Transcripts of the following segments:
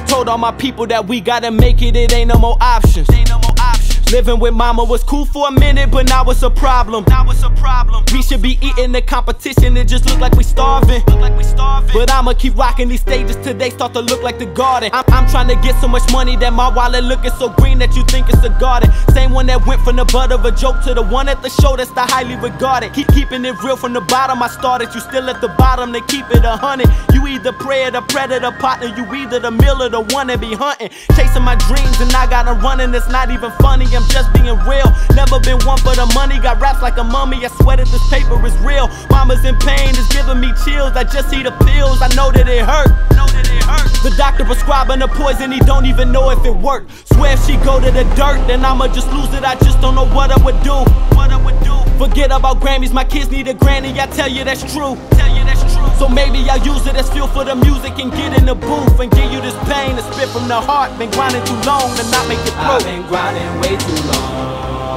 Told all my people that we gotta make it, it ain't no more options. Living with mama was cool for a minute, but now it's a problem. We should be eating the competition, it just look like we starving. But I'ma keep rocking these stages till they start to look like the garden. I'm trying to get so much money that my wallet looking so green that you think it's a garden. Same one that went from the butt of a joke to the one at the show that's the highly regarded. Keep keeping it real from the bottom I started, you still at the bottom, they keep it 100. You either prey or the predator partner, you either the meal or the one that be hunting. Chasing my dreams and I got them running, it's not even funny, I'm just being real. Never been one for the money, got raps like a mummy, I swear that this paper is real. Mama's in pain, it's giving me chills, I just see the pills, I know that it hurt. The doctor prescribing the poison, he don't even know if it worked. Swear if she go to the dirt, then I'ma just lose it, I just don't know what I would do. Forget about Grammys, my kids need a granny, I tell you that's true. So maybe I'll use it as fuel for the music and get in the booth and give you this pain to spit from the heart. Been grinding too long to not make it through. I've been grinding way too long.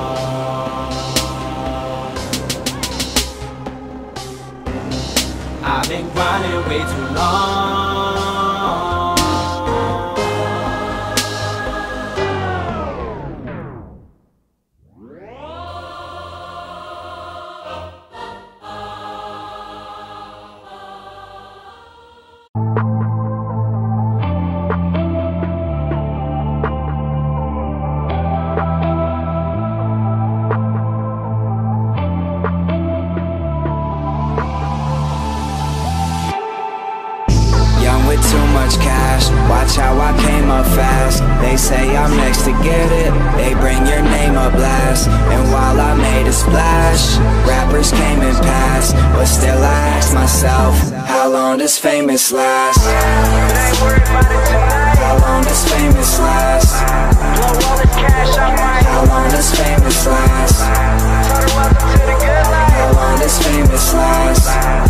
I've been grinding way too long. With too much cash, watch how I came up fast. They say I'm next to get it, they bring your name up last. And while I made a splash, rappers came and passed. But still I ask myself, how long does famous last? How long does famous last? How long does famous last? How long does famous last?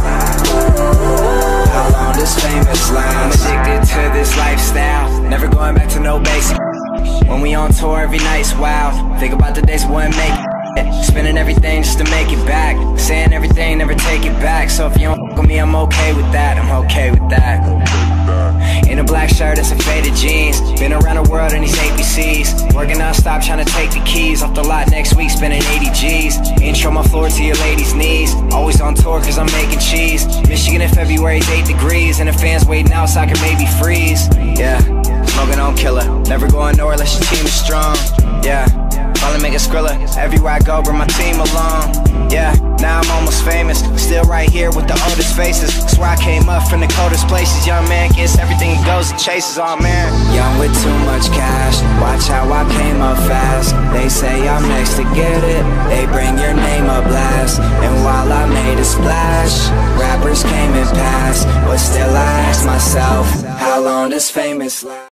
How long does famous last? I'm addicted to this lifestyle, never going back to no basic. When we on tour every night's wild. Think about the days we wouldn't make it, spending everything just to make it back, saying everything, never take it back. So if you don't fuck with me, I'm okay with that, I'm okay with that. In a black shirt and some faded jeans, been around the world in these APCs, working non-stop trying to take the keys off the lot next week, spending 80 G's. Intro my floor to your lady's knees, always on tour cause I'm making cheese. Michigan in February is 8 degrees, and the fans waiting out so I can maybe freeze. Yeah, smoking on killer, never going nowhere unless your team is strong. Yeah, finally make a Skrilla, everywhere I go bring my team along. Yeah, now I'm almost famous, still right here with the oldest faces. Swear I came up from the coldest places. Young man gets everything he goes and chases, oh man. Young with too much cash, watch how I came up fast. They say I'm next to get it, they bring your name up last. And while I made a splash, rappers came and passed. But still I ask myself, how long does famous last?